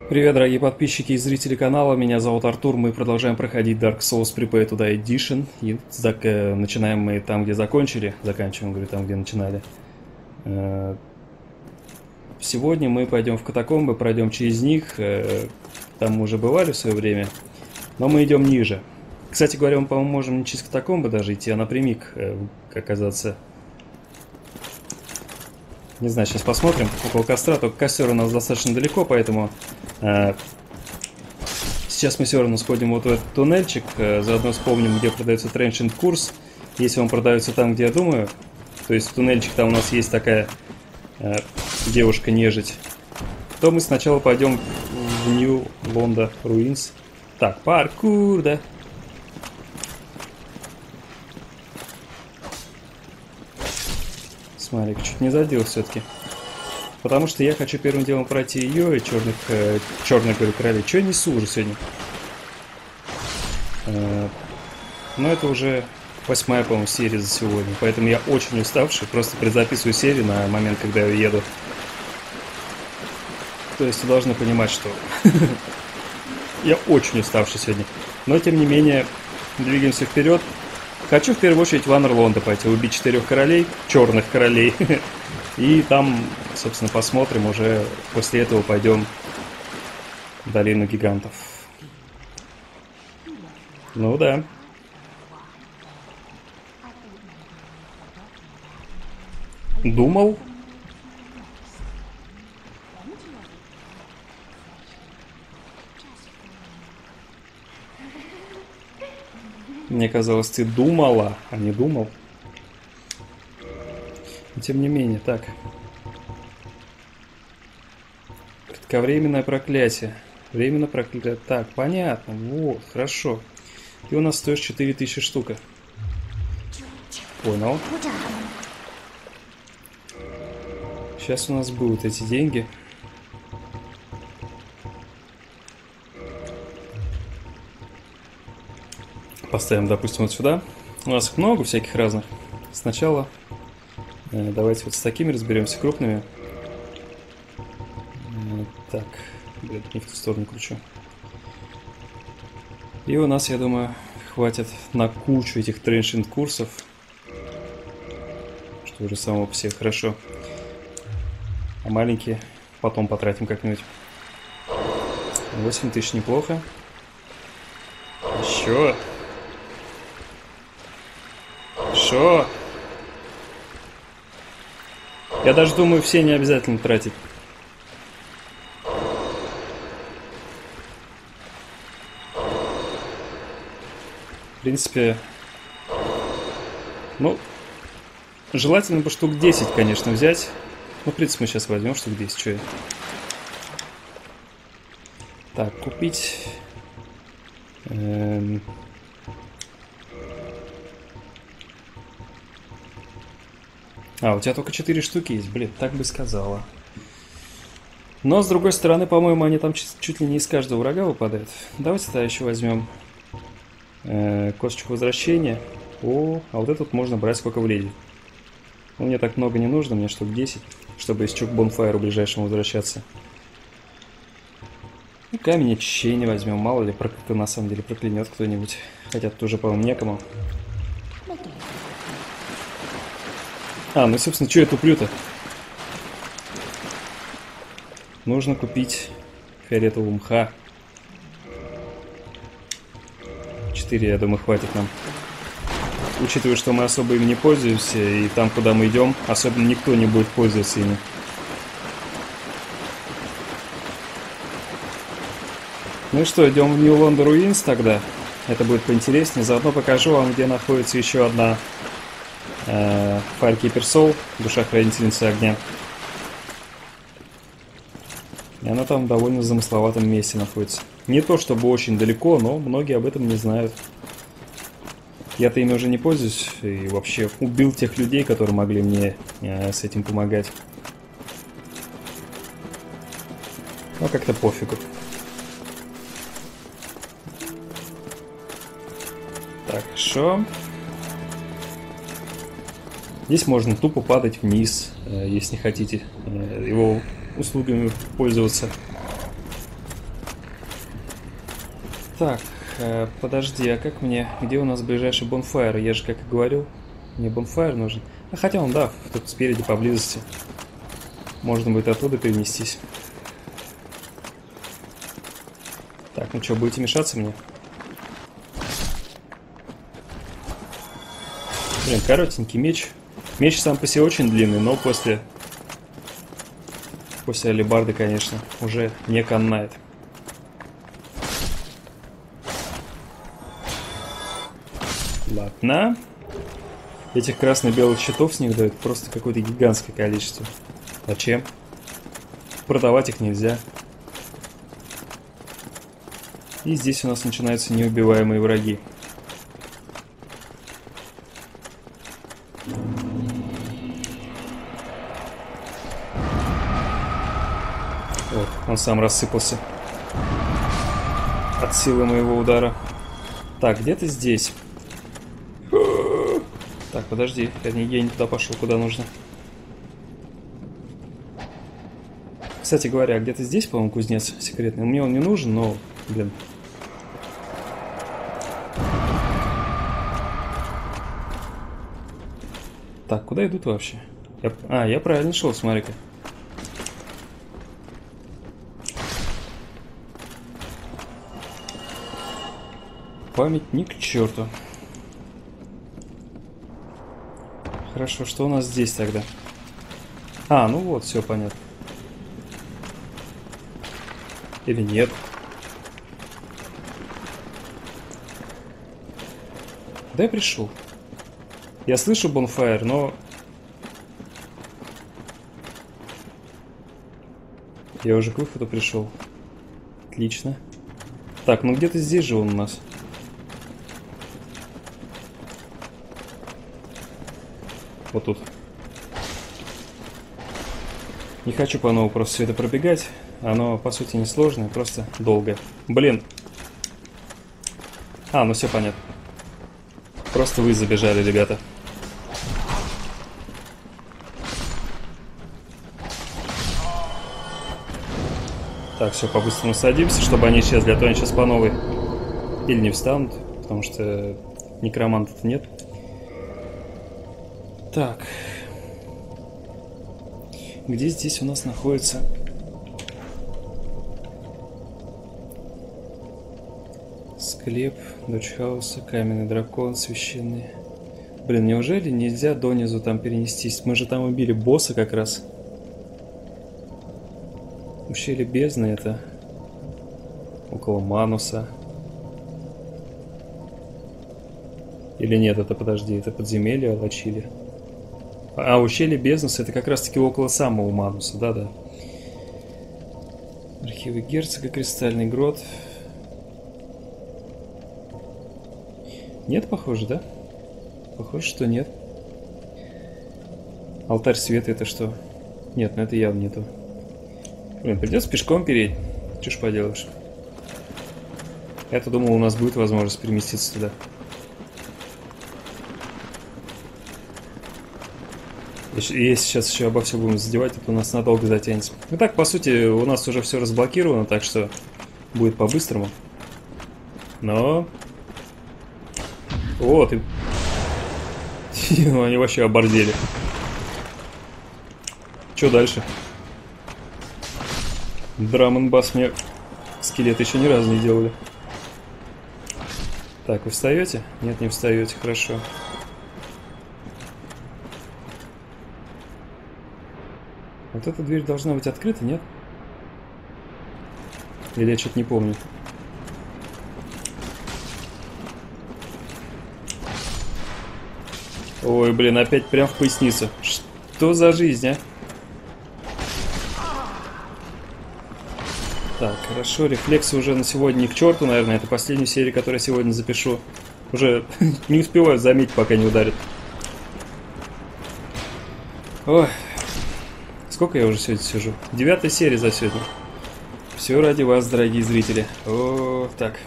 Привет, дорогие подписчики и зрители канала, меня зовут Артур, мы продолжаем проходить Dark Souls Prepare to Die Edition, и начинаем мы там, где закончили, заканчиваем, говорю, там, где начинали. Сегодня мы пойдем в катакомбы, пройдем через них, там мы уже бывали в свое время, но мы идем ниже. Кстати говоря, мы, по-моему, можем не через катакомбы даже идти, а напрямик оказаться. Не знаю, сейчас посмотрим. Около костра, только костер у нас достаточно далеко, поэтому сейчас мы все равно сходим вот в этот туннельчик, заодно вспомним, где продается Trenchant курс. Если он продается там, где я думаю, то есть туннельчик, там у нас есть такая девушка-нежить, то мы сначала пойдем в New Londa Ruins. Так, паркур, да? Смотри, чуть не задел все-таки. Потому что я хочу первым делом пройти ее и черных говорю, королей. Че я несу уже сегодня? Но это уже 8-я, по-моему, серия за сегодня. Поэтому я очень уставший. Просто предзаписываю серию на момент, когда я еду. То есть вы должны понимать, что я очень уставший сегодня. Но, тем не менее, двигаемся вперед. Хочу в первую очередь в Анерлонда пойти, убить 4 королей, черных королей. И там, собственно, посмотрим, уже после этого пойдем в долину гигантов. Ну да. Думал? Мне казалось, ты думала, а не думал. Но, тем не менее, так. Кратковременное проклятие. Временно проклятие. Так, понятно. Вот, хорошо. Ты у нас стоишь 4000 штук. Понял. Сейчас у нас будут эти деньги. Поставим, допустим, вот сюда. У нас их много всяких разных. Сначала давайте вот с такими разберемся, крупными. Так, блин, не в ту сторону кручу. И у нас, я думаю, хватит на кучу этих Trenchant курсов. Что уже само по себе хорошо. А маленькие потом потратим как-нибудь. 8000 неплохо. Еще. Шо? Я даже думаю, все не обязательно тратить. В принципе, ну, желательно бы штук 10, конечно, взять. Ну, в принципе, мы сейчас возьмем штук 10, что я. Так, купить. А, у тебя только 4 штуки есть, блин, так бы сказала. Но, с другой стороны, по-моему, они там чуть ли не из каждого врага выпадают. Давайте тогда еще возьмем косточку возвращения. О, а вот этот можно брать сколько влезет. Но мне так много не нужно, мне штук 10, чтобы из чук бонфайру ближайшему возвращаться. Ну, камень очищения возьмем, мало ли, кто на самом деле проклянет кто-нибудь. Хотя тут уже, по-моему, некому. А, ну, собственно, что я туплю-то? Нужно купить фиолетового мха. 4, я думаю, хватит нам. Учитывая, что мы особо им не пользуемся, и там, куда мы идем, особенно никто не будет пользоваться ими. Ну и что, идем в New Londa Ruins тогда. Это будет поинтереснее. Заодно покажу вам, где находится еще одна Firekeeper Soul, душа хранительницы огня. И она там в довольно замысловатом месте находится. Не то чтобы очень далеко, но многие об этом не знают. Я-то ими уже не пользуюсь и вообще убил тех людей, которые могли мне с этим помогать. Но как-то пофигу. Так, хорошо. Здесь можно тупо падать вниз, если не хотите его услугами пользоваться. Так, подожди, а как мне... Где у нас ближайший бонфайр? Я же, как и говорил, мне бонфайр нужен. А хотя он, да, тут спереди, поблизости. Можно будет оттуда перенестись. Так, ну что, будете мешаться мне? Блин, коротенький меч. Меч сам по себе очень длинный, но после алебарды, конечно, уже не канает. Ладно. Этих красно-белых щитов с них дают просто какое-то гигантское количество. Зачем? Продавать их нельзя. И здесь у нас начинаются неубиваемые враги. Вот, он сам рассыпался от силы моего удара. Так, где-то здесь. Так, подожди, я не туда пошел, куда нужно. Кстати говоря, где-то здесь, по-моему, кузнец секретный. Мне он не нужен, но, блин. Так, куда идут вообще? Я правильно шел, смотри-ка. Памятник к черту. Хорошо, что у нас здесь тогда? Ну вот, все понятно. Или нет? Да я пришел. Я слышу бонфайр, но... Я уже к выходу пришел. Отлично. Так, ну где-то здесь же он у нас. Вот тут. Не хочу по новому просто все это пробегать. Оно, по сути, несложное, просто долго. Блин. Ну все понятно. Просто вы забежали, ребята. Так, все, по-быстрому садимся, чтобы они исчезли, а то они сейчас по новой или не встанут, потому что некромантов нет. Так. Где здесь у нас находится... Склеп, дочь хаоса, каменный дракон, священный. Блин, неужели нельзя донизу там перенестись? Мы же там убили босса как раз. Ущелье бездны это около Мануса. Или нет, это, подожди, это подземелье Алачили. Ущелье бездны это как раз таки около самого Мануса, да-да. Архивы герцога, кристальный грот. Нет, похоже, да? Похоже, что нет. Алтарь света это что? Нет, ну это явно не то. Блин, придется пешком переть. Что ж поделаешь. Я-то думал, у нас будет возможность переместиться туда. Если сейчас еще обо всем будем задевать, то у нас надолго затянется. Ну так, по сути, у нас уже все разблокировано, так что будет по-быстрому. Но... Вот и... Они вообще оборзели. Че дальше? Драм-н-бас мне скелеты еще ни разу не делали. Так, вы встаете? Нет, не встаете, хорошо. Вот эта дверь должна быть открыта, нет? Или я что-то не помню. Ой, блин, опять прям в поясницу. Что за жизнь, а? Так, хорошо, рефлексы уже на сегодня не к черту, наверное. Это последнюю серию, которую я сегодня запишу. Уже не успеваю заметить, пока не ударит. Ой. Сколько я уже сегодня сижу? 9-я серия за сегодня. Все ради вас, дорогие зрители. О, так.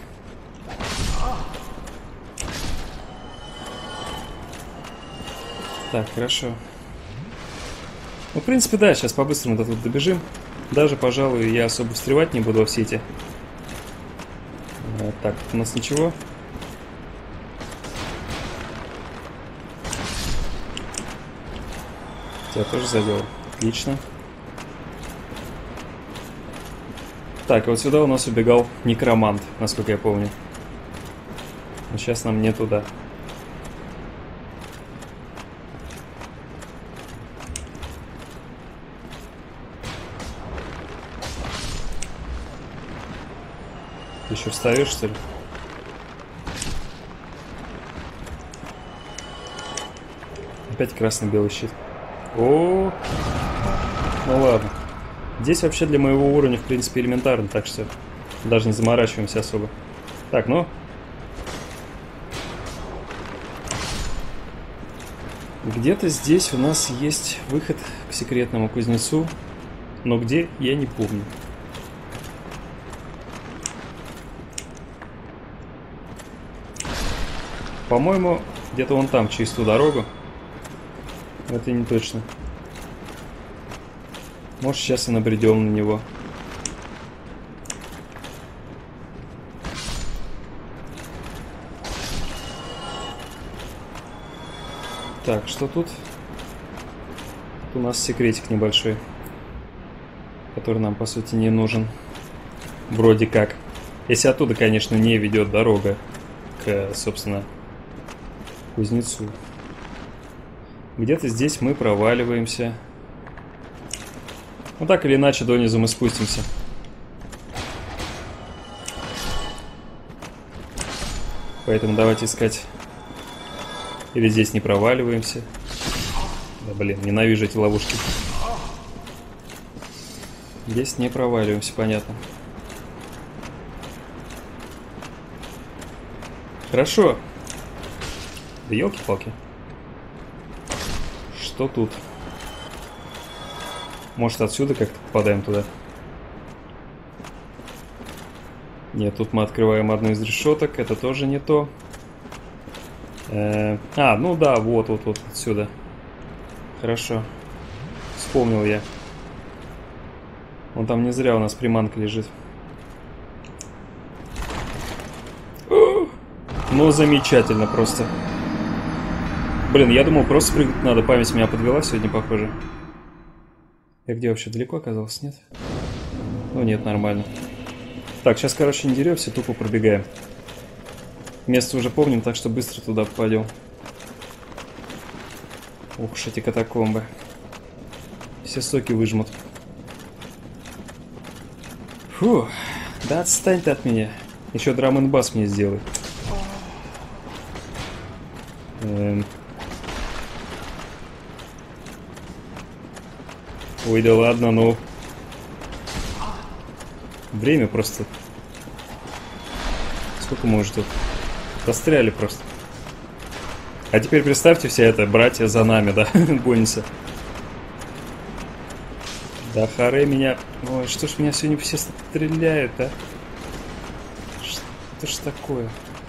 Так, хорошо. Ну, в принципе, да, сейчас по-быстрому до тут добежим. Даже, пожалуй, я особо встревать не буду во все эти Так, тут у нас ничего. Тебя тоже задел. Отлично. Так, вот сюда у нас убегал некромант, насколько я помню. Но сейчас нам не туда. Ты еще встаешь, что ли? Опять красно-белый щит. О, ну ладно. Здесь вообще для моего уровня, в принципе, элементарно, так что даже не заморачиваемся особо. Так, ну. Где-то здесь у нас есть выход к секретному кузнецу, но где, я не помню. По-моему, где-то вон там, через ту дорогу. Это не точно. Может, сейчас и набредем на него. Так, что тут? Тут у нас секретик небольшой, который нам, по сути, не нужен. Вроде как. Если оттуда, конечно, не ведет дорога к, собственно, кузнецу. Где-то здесь мы проваливаемся. Ну так или иначе, донизу мы спустимся. Поэтому давайте искать. Или здесь не проваливаемся. Да блин, ненавижу эти ловушки. Здесь не проваливаемся, понятно. Хорошо. Да елки-палки. Что тут? Может, отсюда как-то попадаем туда? Нет, тут мы открываем одну из решеток. Это тоже не то. Ну да, вот отсюда. Хорошо. Вспомнил я. Вон там не зря у нас приманка лежит. Ну, замечательно просто. Блин, я думал, просто прыгать надо. Память меня подвела сегодня, похоже. Я где вообще, далеко оказался, нет? Ну нет, нормально. Так, сейчас, короче, не деремся, тупо пробегаем. Место уже помним, так что быстро туда попадем. Ух уж эти катакомбы. Все соки выжмут. Фу, да отстань ты от меня. Еще драм-н-бас мне сделай. Ой, да ладно, ну. Время просто. Сколько мы уже тут застряли просто. А теперь представьте, вся эта братья за нами, да, гонится. Да харе меня. Ой, что ж меня сегодня все стреляют, а? Что ж такое?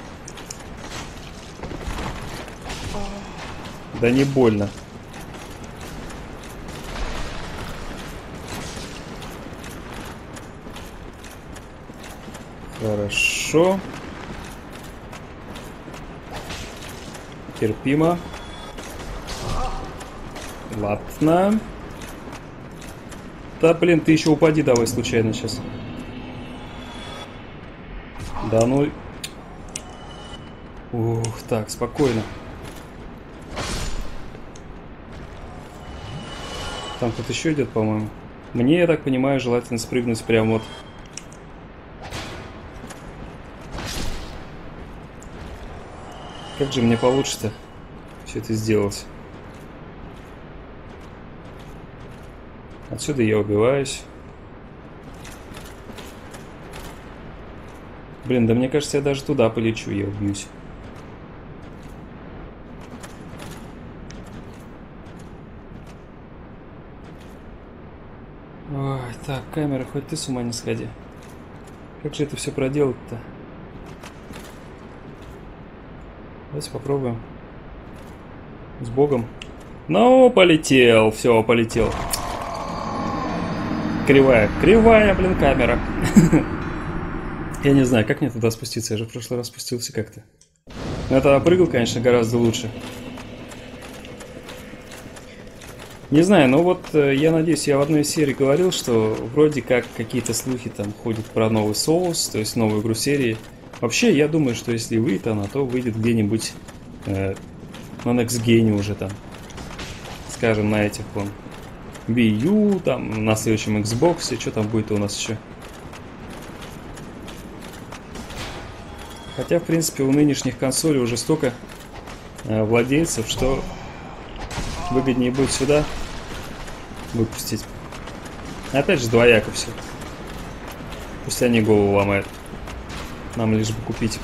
Да не больно. Хорошо. Терпимо. Ладно. Да, блин, ты еще упади давай случайно сейчас. Да ну... Ух, так, спокойно. Там кто-то еще идет, по-моему. Мне, я так понимаю, желательно спрыгнуть прямо вот. Как же мне получится все это сделать? Отсюда я убиваюсь. Блин, да мне кажется, я даже туда полечу, я убьюсь. Ой, так, камера, хоть ты с ума не сходи. Как же это все проделать-то? Давайте попробуем. С Богом. Ну, полетел. Все, полетел. Кривая. Кривая, блин, камера. Я не знаю, как мне туда спуститься, я же в прошлый раз спустился как-то. Но я тогда прыгал, конечно, гораздо лучше. Не знаю, но вот я надеюсь, я в одной из серий говорил, что вроде как какие-то слухи там ходят про новый соус, то есть новую игру серии. Вообще, я думаю, что если выйдет она, то выйдет где-нибудь на Next Gen уже там. Скажем, на этих вон Wii U, там, на следующем Xbox, что там будет у нас еще. Хотя, в принципе, у нынешних консолей уже столько владельцев, что выгоднее будет сюда выпустить. Опять же, двояко все. Пусть они голову ломают. Нам лишь бы купить.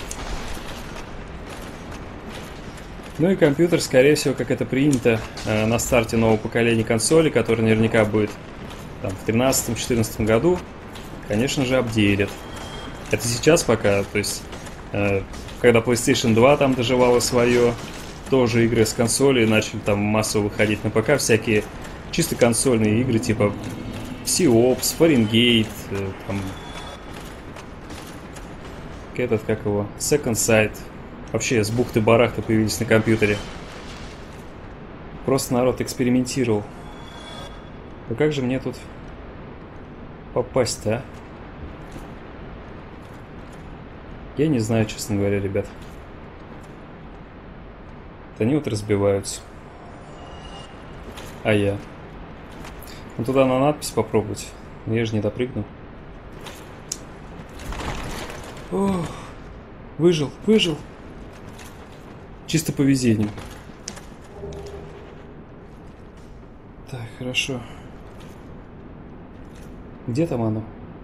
Ну и компьютер, скорее всего, как это принято на старте нового поколения консолей, который наверняка будет там, в 2013-2014 году, конечно же, апдейтят. Это сейчас пока, то есть, когда PlayStation 2 там доживала свое, тоже игры с консолей начали там массово выходить на ПК, всякие чисто консольные игры, типа Sea Ops, Fahrenheit, там, этот, как его, Second Sight. Вообще с бухты-барахты появились на компьютере. Просто народ экспериментировал. Ну как же мне тут попасть-то, а? Я не знаю, честно говоря, ребят. Они вот разбиваются. А я? Ну туда на надпись попробовать. Но я же не допрыгну. Ох, выжил, выжил. Чисто по везению. Так, хорошо. Где там оно?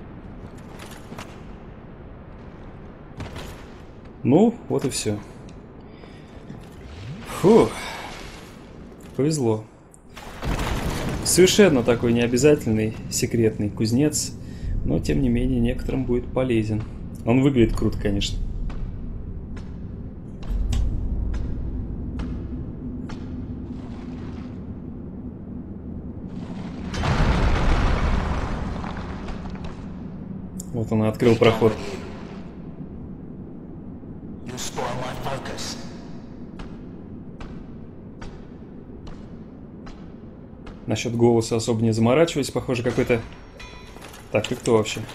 Ну, вот и все. Фух. Повезло. Совершенно такой необязательный, секретный кузнец, но тем не менее некоторым будет полезен. Он выглядит круто, конечно. Вот он открыл проход. Насчет голоса особо не заморачиваюсь, похоже, какой-то... Так, ты кто вообще?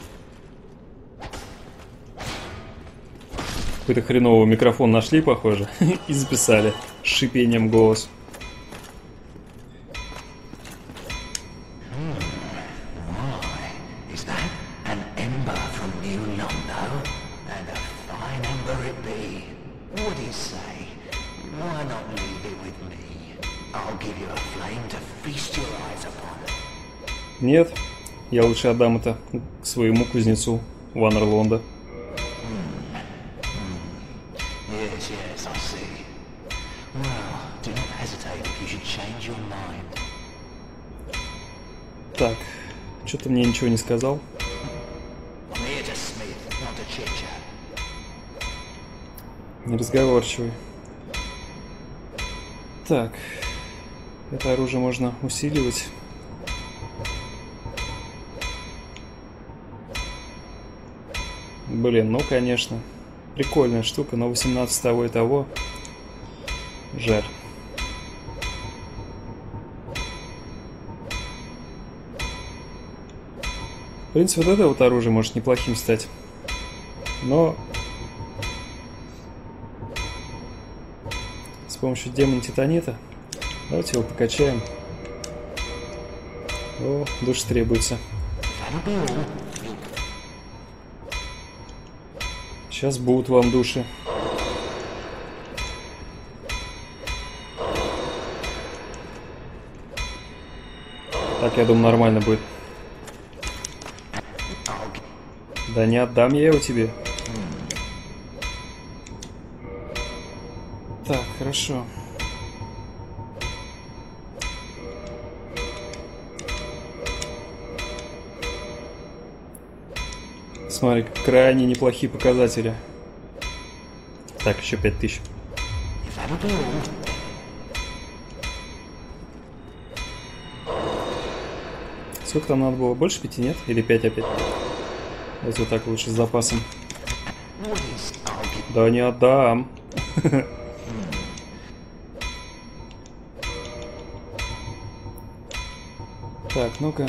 Какой-то хреновый микрофон нашли, похоже, и записали с шипением голос. Нет, я лучше отдам это своему кузнецу Ванерлонда. Так, что-то мне ничего не сказал. Неразговорчивый. Так, это оружие можно усиливать. Блин, ну конечно. Прикольная штука, но 18 того и того. Жаль. В принципе, вот это вот оружие может неплохим стать. Но с помощью демона титанита давайте его покачаем. О, душ требуется. Сейчас будут вам души. Так, я думаю, нормально будет. Да не отдам я его тебе. Так, хорошо. Смотри, крайне неплохие показатели. Так, еще 5000. Сколько там надо было? Больше 5, нет? Или 5 опять? Давайте вот так лучше с запасом. Да не отдам. Так, ну-ка.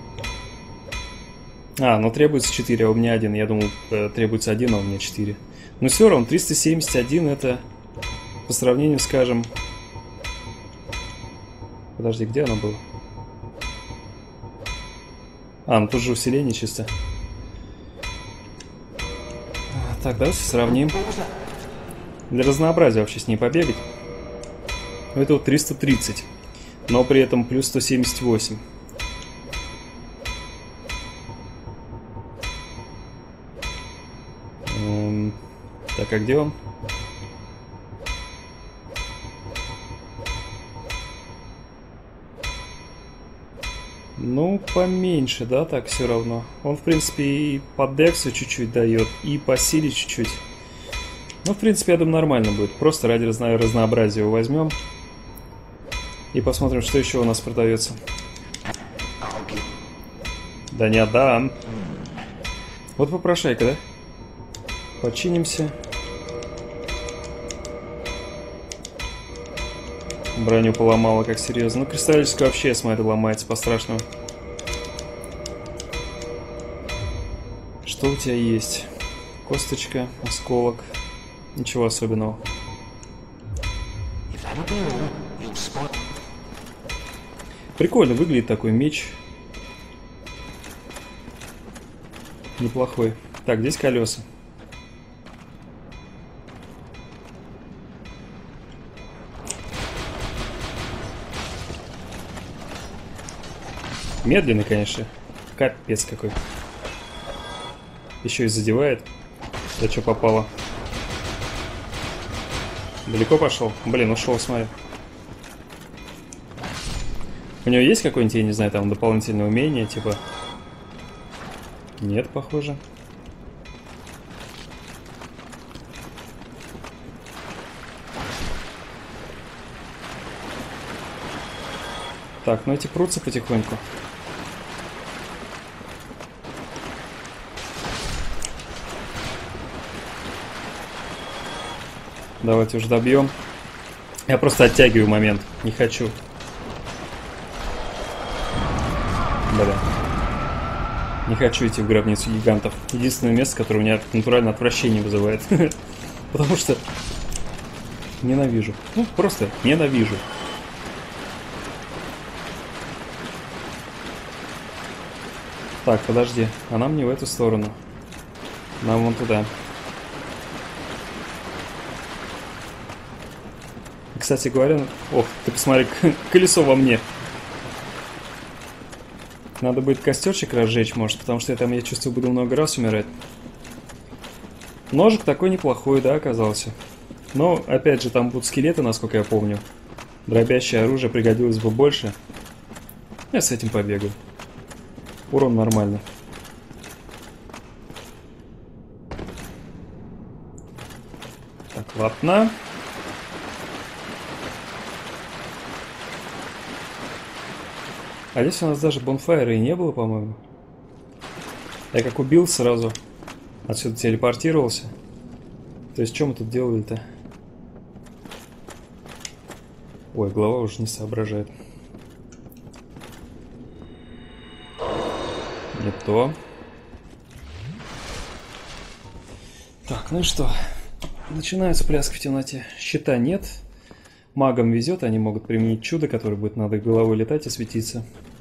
Ну требуется 4, а у меня 1. Я думал, требуется 1, а у меня 4. Но все равно, 371 это по сравнению, скажем... Подожди, где оно было? Ну тут же усиление чисто. Так, давайте сравним. Для разнообразия вообще с ней побегать. Это вот 330. Но при этом плюс 178. Так, а где он? Ну, поменьше, да, так все равно. Он, в принципе, и по дексу чуть-чуть дает, и по силе чуть-чуть. Ну, в принципе, я думаю, нормально будет. Просто ради разнообразия его возьмем. И посмотрим, что еще у нас продается. Да не отдам. Вот попрошайка, да? Починимся. Броню поломала, как серьезно. Ну, кристаллическая вообще, я смотрю, ломается по-страшному. Что у тебя есть? Косточка, осколок. Ничего особенного. Прикольно выглядит такой меч. Неплохой. Так, здесь колеса. Медленный, конечно. Капец какой. Еще и задевает. Да что попало? Далеко пошел? Блин, ушел, смотри. У него есть какое-нибудь, я не знаю, там дополнительное умение, типа? Нет, похоже. Так, ну эти прутся потихоньку. Давайте уже добьем. Я просто оттягиваю момент. Не хочу. Бля. Не хочу идти в гробницу гигантов. Единственное место, которое у меня натурально отвращение вызывает. Потому что ненавижу. Ну, просто ненавижу. Так, подожди. А нам не в эту сторону. Нам вон туда. Кстати говоря... Ох, ты посмотри, колесо во мне. Надо будет костерчик разжечь, может, потому что я чувствую, буду много раз умирать. Ножик такой неплохой, да, оказался. Но, опять же, там будут скелеты, насколько я помню. Дробящее оружие пригодилось бы больше. Я с этим побегаю. Урон нормальный. Так, ладно. А здесь у нас даже бонфайра и не было, по-моему. Я как убил сразу. Отсюда телепортировался. То есть, что мы тут делали-то? Ой, голова уже не соображает. Не то. Так, ну и что? Начинаются пляски в темноте. Щита нет. Магам везет, они могут применить чудо, которое будет над их головой летать и светиться.